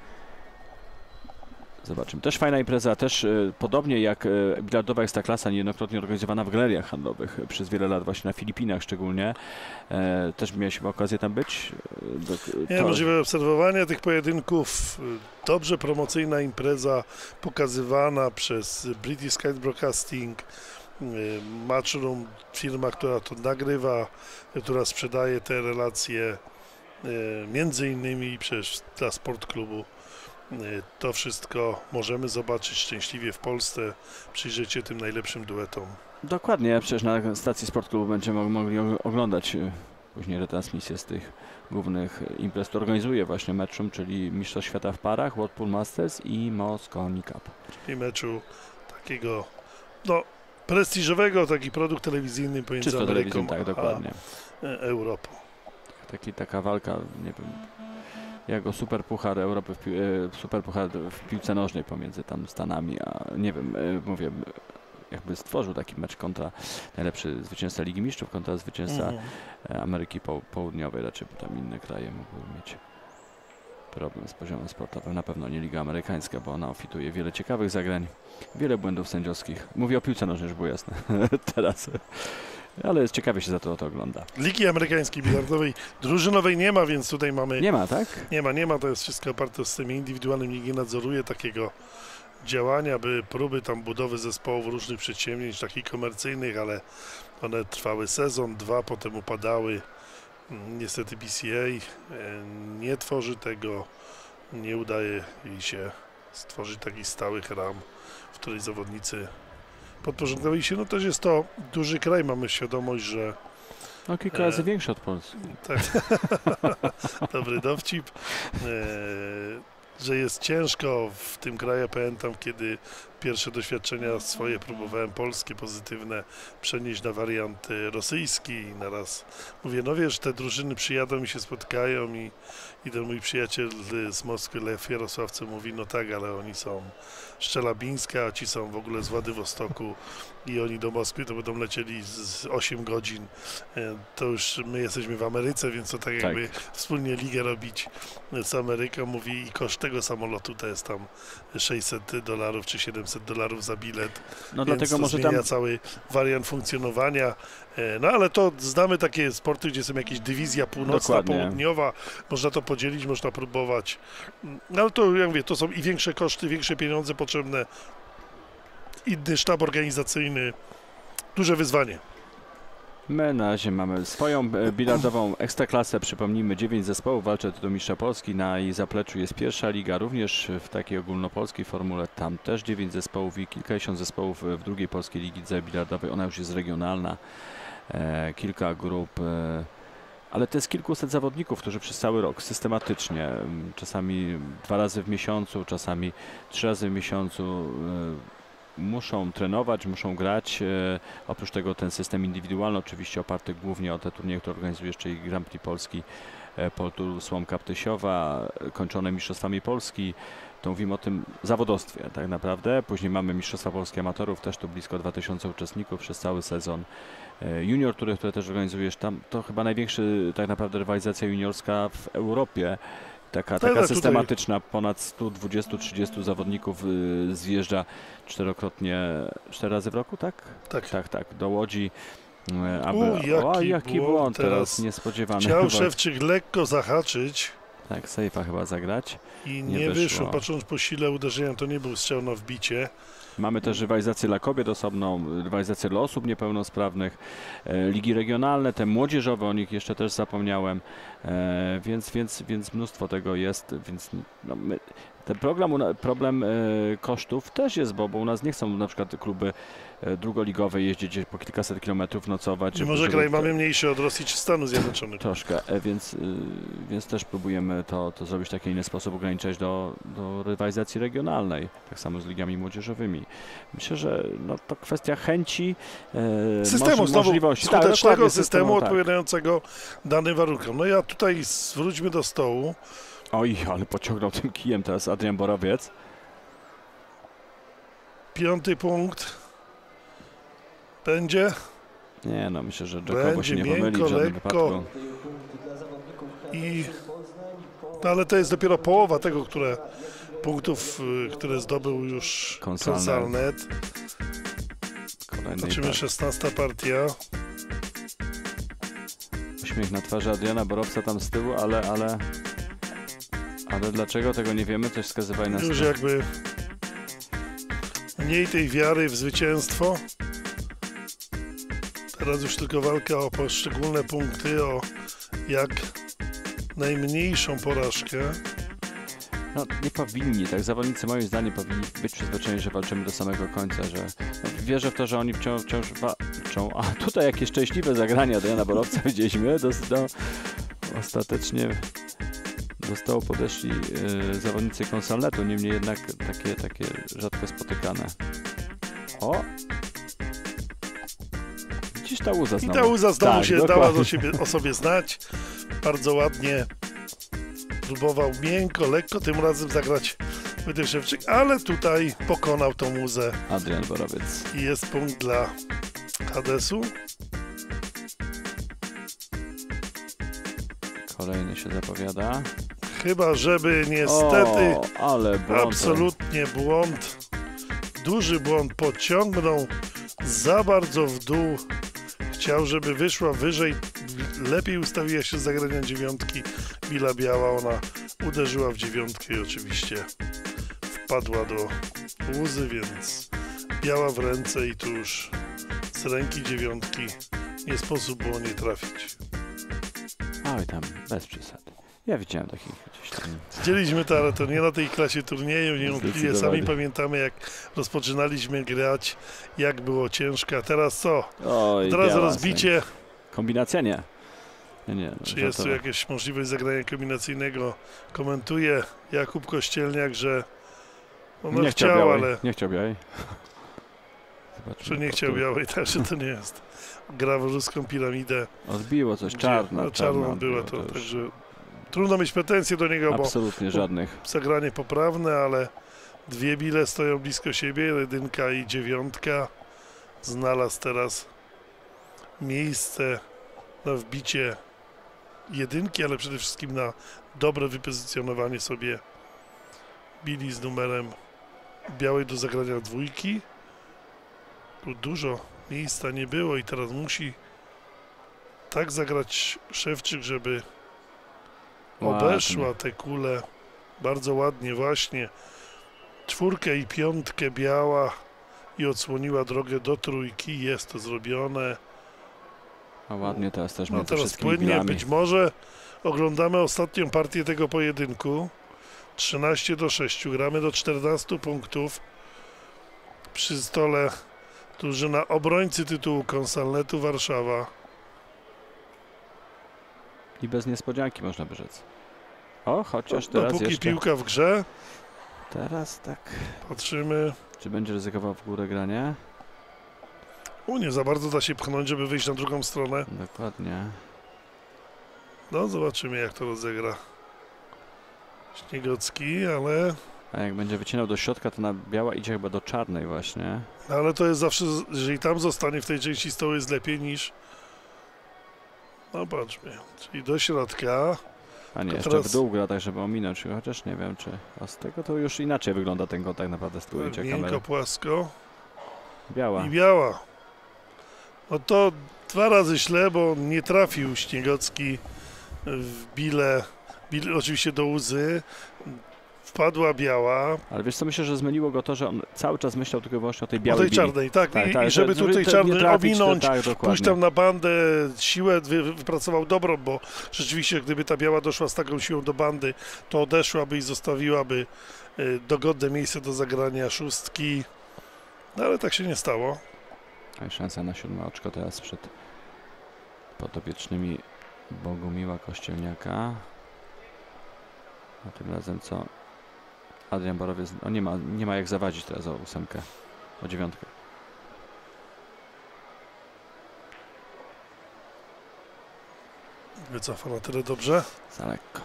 Zobaczymy. Też fajna impreza, też podobnie jak bilardowa Ekstraklasa, niejednokrotnie organizowana w galeriach handlowych przez wiele lat, właśnie na Filipinach szczególnie. Też mieliśmy okazję tam być. Możliwe obserwowania tych pojedynków. Dobrze promocyjna impreza pokazywana przez British Sky Broadcasting. Matchroom, firma, która to nagrywa, która sprzedaje te relacje, między innymi dla Sport Klubu. To wszystko możemy zobaczyć szczęśliwie w Polsce, przyjrzeć się tym najlepszym duetom. Dokładnie, przecież na stacji Sport Klubu będziemy mogli oglądać później retransmisję z tych głównych imprez, które organizuje właśnie Matchroom, czyli Mistrzostw Świata w parach, World Pool Masters i Mosconi Cup. Czyli meczu takiego, prestiżowego, taki produkt telewizyjny pomiędzy Ameryką a Europą. Taka walka, nie wiem, jako Superpuchar Europy, Superpuchar w piłce nożnej pomiędzy tam Stanami, a nie wiem, mówię, jakby stworzył taki mecz kontra najlepszy zwycięzca Ligi Mistrzów, kontra zwycięzca Ameryki Południowej, raczej tam inne kraje mogły mieć problem z poziomem sportowym, na pewno nie Liga Amerykańska, bo ona ofituje wiele ciekawych zagrań, wiele błędów sędziowskich. Mówię o piłce nożnej, żeby było jasne teraz. Ale ciekawie się za to ogląda. Ligi amerykańskiej bilardowej drużynowej nie ma, więc tutaj mamy... Nie ma, tak? Nie ma, to jest wszystko oparte o systemie indywidualnym. Nikt nie nadzoruje takiego działania, próby tam budowy zespołów różnych przedsięwzięć, takich komercyjnych, ale one trwały sezon, 2, potem upadały. Niestety BCA nie tworzy tego, nie udaje jej się stworzyć takich stałych ram, w której zawodnicy podporządkowali się. Też jest to duży kraj, mamy świadomość, że... Kilka razy większy od Polski. Tak. Dobry dowcip. Że jest ciężko w tym kraju. Pamiętam, kiedy pierwsze doświadczenia swoje próbowałem polskie, pozytywne, przenieść na wariant rosyjski i naraz mówię, no wiesz, te drużyny przyjadą i się spotkają i ten mój przyjaciel z Moskwy, Lew Jarosławce mówi, no tak, ale oni są z Czelabińska, a ci są w ogóle z Władywostoku i oni do Moskwy to będą lecieli z 8 godzin. To już my jesteśmy w Ameryce, więc to tak jakby wspólnie ligę robić z Ameryką, mówi i koszt tego samolotu to jest tam $600 czy $700 za bilet, No więc dlatego to może zmienia tam cały wariant funkcjonowania. No ale to znamy takie sporty, gdzie są jakieś dywizja północna, Dokładnie. południowa, można to podzielić, można próbować. No ale to, jak mówię, to są i większe koszty, większe pieniądze potrzebne, inny sztab organizacyjny, duże wyzwanie. My na razie mamy swoją bilardową ekstraklasę. Przypomnijmy, 9 zespołów walczy o tytuł mistrza Polski. Na jej zapleczu jest pierwsza liga, również w takiej ogólnopolskiej formule. Tam też 9 zespołów i kilkadziesiąt zespołów w drugiej polskiej lidze bilardowej. Ona już jest regionalna. Kilka grup, ale to jest kilkuset zawodników, którzy przez cały rok systematycznie, czasami 2 razy w miesiącu, czasami 3 razy w miesiącu muszą trenować, muszą grać. Oprócz tego ten system indywidualny, oczywiście oparty głównie o te turnieje, które organizuje jeszcze i Grand Prix Polski, Poltur Słomka Ptysiowa, kończone mistrzostwami Polski. To mówimy o tym zawodowstwie tak naprawdę. Później mamy Mistrzostwa Polskie Amatorów, też tu blisko 2000 uczestników przez cały sezon. Junior, które też organizujesz tam, to chyba największa tak naprawdę rywalizacja juniorska w Europie. Taka systematyczna, ponad 120-30 zawodników zjeżdża 4 razy w roku, tak? Tak, do Łodzi. Jaki błąd teraz niespodziewany. Chciał Szewczyk lekko zahaczyć. Tak, sejfa chyba zagrać. I nie wyszło. Patrząc po sile uderzenia, to nie był strzał na wbicie. Mamy też rywalizację dla kobiet osobną, rywalizację dla osób niepełnosprawnych, ligi regionalne, te młodzieżowe, o nich jeszcze też zapomniałem, więc mnóstwo tego jest, więc no ten problem kosztów też jest, bo u nas nie chcą na przykład kluby drugoligowe jeździć po kilkaset kilometrów, nocować. Może kraj mamy mniejszy od Rosji czy Stanów Zjednoczonych. Troszkę, więc też próbujemy to zrobić w taki inny sposób, ograniczać do rywalizacji regionalnej, tak samo z ligami młodzieżowymi. Myślę, że no, to kwestia chęci, systemu, możliwości. Skutecznego systemu odpowiadającego danym warunkom. No ja tutaj wróćmy do stołu. Oj, ale pociągnął tym kijem teraz Adrian Borowiec. 5. punkt. Będzie? Nie, no myślę, że Jacobo się nie pomyli w żadnym wypadku. No, ale to jest dopiero połowa tego, punktów, które zdobył już Konsalnet. Zobaczymy, 16. partia. Uśmiech na twarzy Adriana Borowca tam z tyłu, ale dlaczego tego nie wiemy, coś wskazywali na już jakby mniej tej wiary w zwycięstwo. Teraz już tylko walka o poszczególne punkty, o jak najmniejszą porażkę. No nie powinni, tak zawodnicy moim zdaniem powinni być przyzwyczajeni, że walczymy do samego końca, że wierzę w to, że oni wciąż walczą, a tutaj jakie szczęśliwe zagrania Adriana Borowca widzieliśmy, ostatecznie do stołu podeszli zawodnicy Konsalnetu, niemniej jednak takie rzadko spotykane. O! Widzisz, ta łza znowu. I ta łza znowu się dała o sobie znać. Bardzo ładnie próbował miękko, lekko tym razem zagrać Wojtek Szewczyk, ale tutaj pokonał tą łzę. Adrian Borowiec. I jest punkt dla Hadesu. Kolejny się zapowiada. Chyba, żeby niestety ale błąd, absolutnie błąd, duży błąd, pociągnął za bardzo w dół. Chciał, żeby wyszła wyżej, lepiej ustawiła się zagrania 9. Billa Biała, ona uderzyła w 9 i oczywiście wpadła do łzy, więc Biała w ręce i tu już z ręki 9 nie sposób było nie trafić. Oj tam, bez przesady. Ja widziałem takich gdzieś tam. Widzieliśmy to, ale to nie na tej klasie turnieju, niewątpliwie sami pamiętamy, jak rozpoczynaliśmy grać, jak było ciężko, a teraz co? Oj, teraz rozbicie. Kombinacja nie. Nie, czy jest tu jakaś możliwość zagrania kombinacyjnego? Komentuje Jakub Kościelniak, że Ona Nie chciał chciała, białej. ale Nie chciał białej. czy nie chciał białej, także to nie jest. Gra w ruską piramidę. Odbiło coś, czarna. Czarną była to, już także trudno mieć pretensje do niego, bo absolutnie żadnych. zagranie poprawne, ale dwie bile stoją blisko siebie, 1 i 9. Znalazł teraz miejsce na wbicie 1, ale przede wszystkim na dobre wypozycjonowanie sobie bili z numerem białej do zagrania 2. Tu dużo miejsca nie było i teraz musi tak zagrać Szewczyk, żeby obeszła te kule bardzo ładnie właśnie. 4 i 5 biała i odsłoniła drogę do 3. Jest to zrobione. A ładnie teraz też No między teraz wszystkimi płynnie, bilami. być może oglądamy ostatnią partię tego pojedynku. 13-6, gramy do 14 punktów. Przy stole drużyna obrońcy tytułu Konsalnetu Warszawa. I bez niespodzianki można by rzec. O, chociaż teraz Dopóki jeszcze... piłka w grze, Teraz tak. patrzymy. Czy będzie ryzykował w górę granie? Nie za bardzo da się pchnąć, żeby wyjść na drugą stronę. Dokładnie. No, zobaczymy jak to rozegra Śniegocki, ale... A jak będzie wycinał do środka, to na biała idzie chyba do czarnej właśnie. Ale to jest zawsze, jeżeli tam zostanie w tej części stołu, jest lepiej niż... No patrzmy, czyli do środka. A nie, To jeszcze teraz- w dół gra, tak żeby ominąć, chociaż nie wiem czy... A z tego to już inaczej wygląda ten kontakt naprawdę z tyłu idzie Miękko, kamery. płasko Biała. i biała. No to 2 razy źle, bo nie trafił Śniegocki w bile, oczywiście do łzy. Wpadła biała, Ale wiesz co, myślę, że zmyliło go to, że on cały czas myślał tylko i wyłącznie o tej o białej tej bili. czarnej, tak, Tak, i, tak, i żeby żeby tutaj nie czarny trafić, to ominąć, tak, dokładnie. pójść tam na bandę, siłę wypracował dobrą, bo rzeczywiście gdyby ta biała doszła z taką siłą do bandy, to odeszłaby i zostawiłaby dogodne miejsce do zagrania 6. No ale tak się nie stało. A i szansa na 7 oczko teraz przed podopiecznymi Bogumiła Kościelniaka. A tym razem co? Adrian Borowiec, no nie ma jak zawadzić teraz o 8, o 9. Wycofa na tyle dobrze. Za lekko.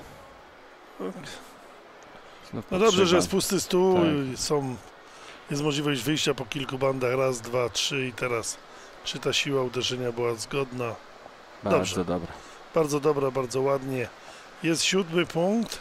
Znów No dobrze, potrzeba. że jest pusty stół, Tak. jest możliwość wyjścia po kilku bandach, 1, 2, 3 i teraz czy ta siła uderzenia była zgodna. Bardzo dobrze. dobra. Bardzo dobra, bardzo ładnie. Jest 7 punkt.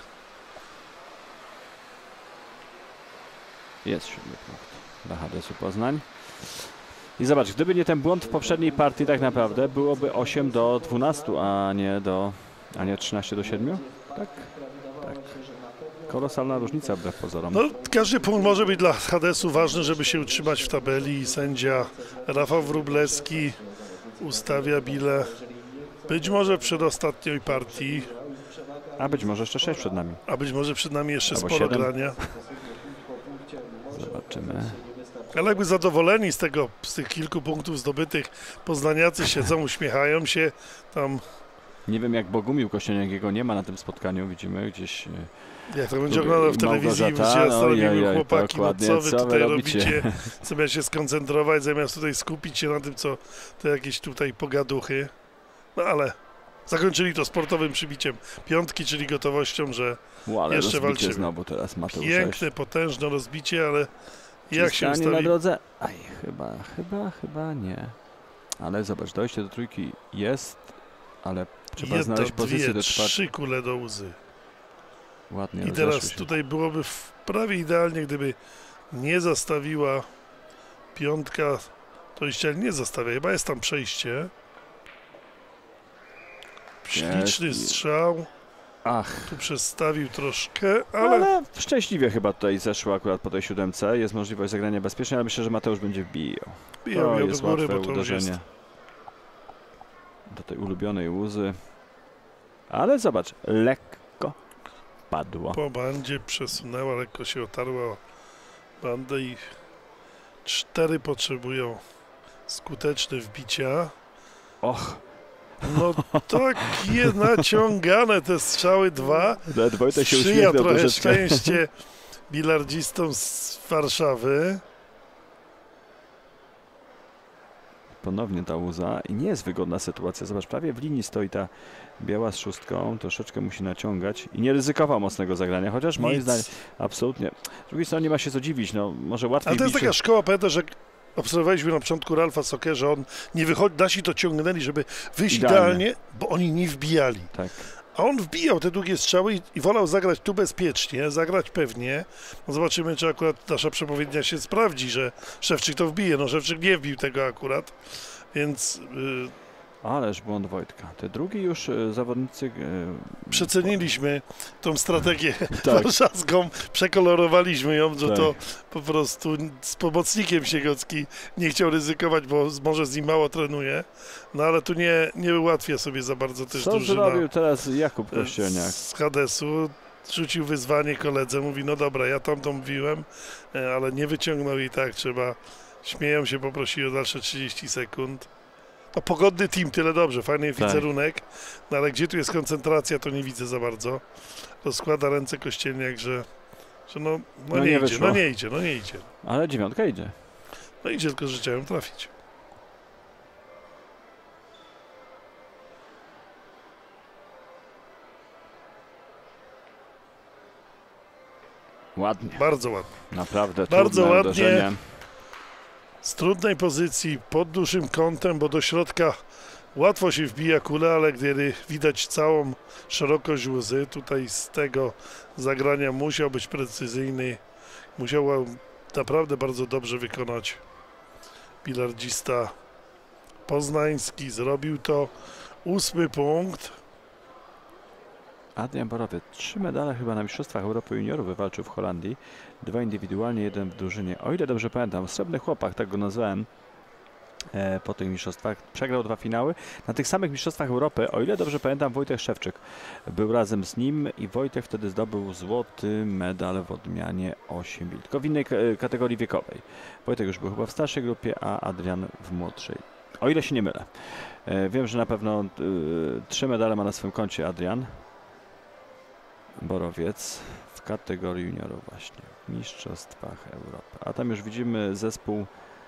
Jest 7 punkt dla HDS-u Poznań. I zobacz, gdyby nie ten błąd w poprzedniej partii, tak naprawdę byłoby 8-12, a nie 13-7. Tak? Tak. Kolosalna różnica wbrew pozorom. No, każdy punkt może być dla HDS-u ważny, żeby się utrzymać w tabeli i sędzia Rafał Wróblewski ustawia bile być może w przedostatniej partii, A być może jeszcze 6 przed nami. a być może przed nami jeszcze Albo sporo 7. grania. Zobaczymy. Ale jakby zadowoleni z tych kilku punktów zdobytych, poznaniacy siedzą, uśmiechają się, tam Nie wiem jak Bogumił Kościelniak, jego nie ma na tym spotkaniu, widzimy gdzieś. jak to będzie oglądał w telewizji, robimy chłopaki, no co wy tutaj robicie, zamiast się skoncentrować, zamiast tutaj skupić się na tym, co to jakieś tutaj pogaduchy. No ale zakończyli to sportowym przybiciem 5, czyli gotowością, że Ale jeszcze rozbicie walczymy. znowu teraz Mateusz. piękne, potężne rozbicie, ale jak się na ustawi... drodze? Aj, chyba nie. Ale zobacz, dojście do trójki jest, ale trzeba 1, znaleźć 2, pozycję do 3 kule do łzy. Ładnie I teraz rozeszły się. tutaj byłoby prawie idealnie, gdyby nie zastawiła 5, to jeszcze nie zostawia, chyba jest tam przejście. Śliczny Jest. strzał, Ach, tu przestawił troszkę, ale ale szczęśliwie chyba tutaj zeszło akurat po tej 7. Jest możliwość zagrania bezpiecznie, ale myślę, że Mateusz będzie wbijał. bijał To ją jest do góry, łatwe bo to już uderzenie jest do tej ulubionej łzy. Ale zobacz, lekko padło. po bandzie, przesunęła, lekko się otarła o bandę i 4 potrzebują skuteczne wbicia. Och, No takie naciągane te strzały 2. nawet Wojtek się Sprzyja uśmiechnął trochę troszeczkę. szczęście bilardzistą z Warszawy. Ponownie ta łza i nie jest wygodna sytuacja. Zobacz, prawie w linii stoi ta biała z szóstką, troszeczkę musi naciągać i nie ryzykował mocnego zagrania, chociaż moim zdaniem absolutnie. Z drugiej strony nie ma się co dziwić, no może łatwiej. Ale to jest taka szkoła, pamiętam, że obserwowaliśmy na początku Ralfa Soke, że on nie wychodzi, nasi to ciągnęli, żeby wyjść idealnie, bo oni nie wbijali. Tak. A on wbijał te długie strzały i wolał zagrać tu bezpiecznie, zagrać pewnie. No zobaczymy, czy akurat nasza przepowiednia się sprawdzi, że Szewczyk to wbije. No Szewczyk nie wbił tego akurat, więc... Ależ błąd Wojtka. Te drugi już zawodnicy... Przeceniliśmy tą strategię warszawską, przekolorowaliśmy ją, że to po prostu z pomocnikiem Siegocki nie chciał ryzykować, bo może z nim mało trenuje. No ale tu nie ułatwia sobie za bardzo też drużyna. Co zrobił teraz Jakub Kościelniak? Z Hadesu rzucił wyzwanie koledze, mówi no dobra, ja tamtą mówiłem, ale nie wyciągnął i tak trzeba. Śmieją się, poprosili o dalsze 30 sekund. No pogodny team, tyle dobrze, fajny wizerunek, no ale gdzie tu jest koncentracja, to nie widzę za bardzo. Rozkłada ręce Kościelniak, że no nie idzie. Ale 9 idzie. No idzie, tylko że chciałem trafić. Ładnie. Bardzo ładnie. Naprawdę bardzo ładnie. Uderzenie. Z trudnej pozycji, pod dużym kątem, bo do środka łatwo się wbija kulę, ale gdy widać całą szerokość łzy, tutaj z tego zagrania musiał być precyzyjny, musiał naprawdę bardzo dobrze wykonać bilardzista poznański. Zrobił to. 8 punkt. Adrian Borowiec 3 medale chyba na Mistrzostwach Europy Juniorów wywalczył w Holandii. 2 indywidualnie, 1 w drużynie. O ile dobrze pamiętam, srebrny chłopak, tak go nazwałem po tych mistrzostwach. Przegrał 2 finały. Na tych samych Mistrzostwach Europy, o ile dobrze pamiętam, Wojtek Szewczyk był razem z nim i Wojtek wtedy zdobył złoty medal w odmianie 8 bil. Tylko w innej kategorii wiekowej. Wojtek już był chyba w starszej grupie, a Adrian w młodszej. O ile się nie mylę. Wiem, że na pewno 3 medale ma na swoim koncie Adrian Borowiec w kategorii juniorów właśnie, w Mistrzostwach Europy. A tam już widzimy zespół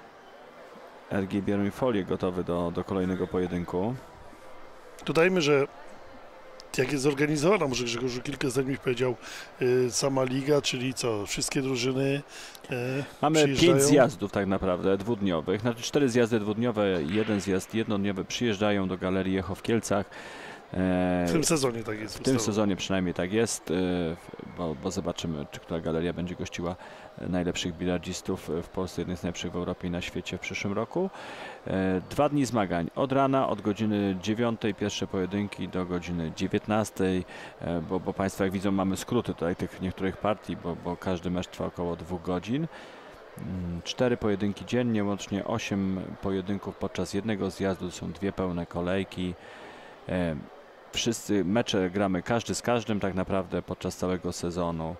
RG Bieruń Folię gotowy do kolejnego pojedynku. Dodajmy, że jak jest zorganizowana, może Grzegorzu kilka zdań mi powiedział, sama liga, czyli co, wszystkie drużyny mamy 5 zjazdów tak naprawdę, dwudniowych, znaczy 4 zjazdy dwudniowe, 1 zjazd jednodniowy przyjeżdżają do Galerii Echo w Kielcach. W tym sezonie tak jest. W tym sezonie przynajmniej tak jest, bo zobaczymy, czy która galeria będzie gościła najlepszych bilardzistów w Polsce, jednych z najlepszych w Europie i na świecie w przyszłym roku. 2 dni zmagań. Od rana, od godziny 9 pierwsze pojedynki do godziny 19, bo Państwo jak widzą mamy skróty tutaj tych niektórych partii, bo każdy mecz trwa około 2 godzin. 4 pojedynki dziennie, łącznie 8 pojedynków podczas jednego zjazdu, są 2 pełne kolejki. Wszyscy mecze gramy każdy z każdym tak naprawdę podczas całego sezonu.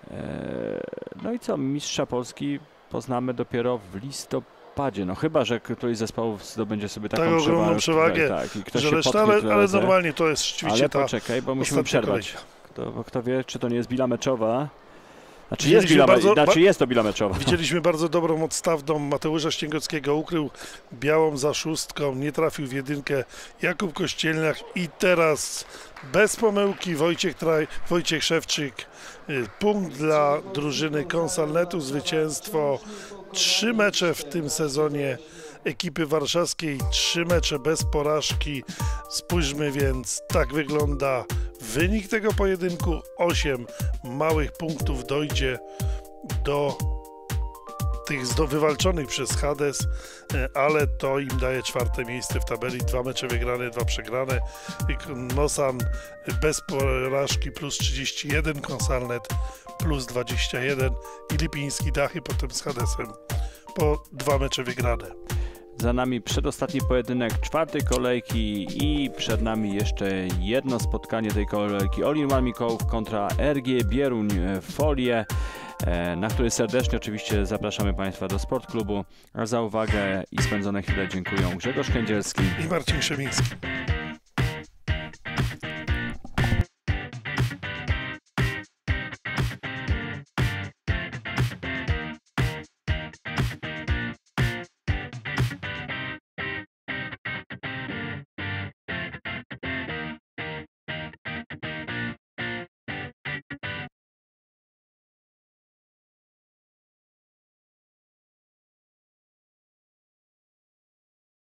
No i co, mistrza Polski poznamy dopiero w listopadzie. No chyba, że któryś z zespołów zdobędzie sobie taką ogromną przewagę, tak, i ktoś że się reszta, ale normalnie to jest rzeczywiście ale poczekaj, bo musimy przerwać. Kto wie, czy to nie jest billa meczowa. Znaczy jest to billa meczowa. Widzieliśmy bardzo dobrą odstawną Mateusza Ścięgockiego, ukrył białą za szóstką, nie trafił w jedynkę Jakub Kościelniak i teraz bez pomyłki Wojciech Szewczyk. Punkt dla drużyny Konsalnetu, zwycięstwo. 3 mecze w tym sezonie ekipy warszawskiej, 3 mecze bez porażki. Spójrzmy więc, tak wygląda wynik tego pojedynku. 8 małych punktów dojdzie do tych wywalczonych przez Hades, ale to im daje 4. miejsce w tabeli. 2 mecze wygrane, 2 przegrane. Nosan bez porażki plus 31, Konsalnet plus 21 i Lipiński Dachy potem z Hadesem po 2 mecze wygrane. Za nami przedostatni pojedynek 4. kolejki i przed nami jeszcze jedno spotkanie tej kolejki All-in-One Mikołów kontra RG Bieruń Folię, na który serdecznie oczywiście zapraszamy Państwa do Sportklubu. A za uwagę i spędzone chwile dziękuję Grzegorz Kędzierski i Marcin Szymiński.